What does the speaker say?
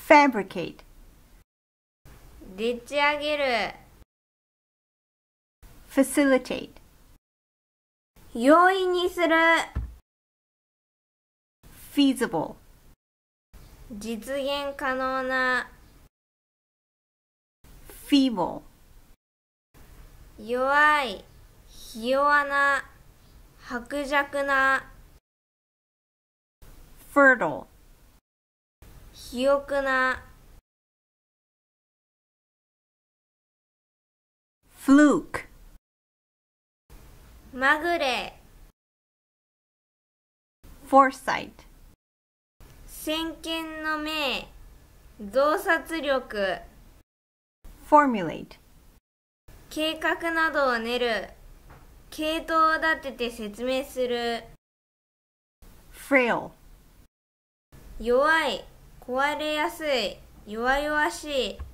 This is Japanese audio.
fabricate, でっち上げる、 facilitate, 容易にする、 feasible, 実現可能な、 feeble, 弱い、ひ弱な、薄弱な、 fertile, 肥沃な、 fluke, まぐれ、 foresight, 先見の明、洞察力、 formulate, 計画などを練る、系統を立てて説明する、 frail, 弱い、壊れやすい、弱々しい。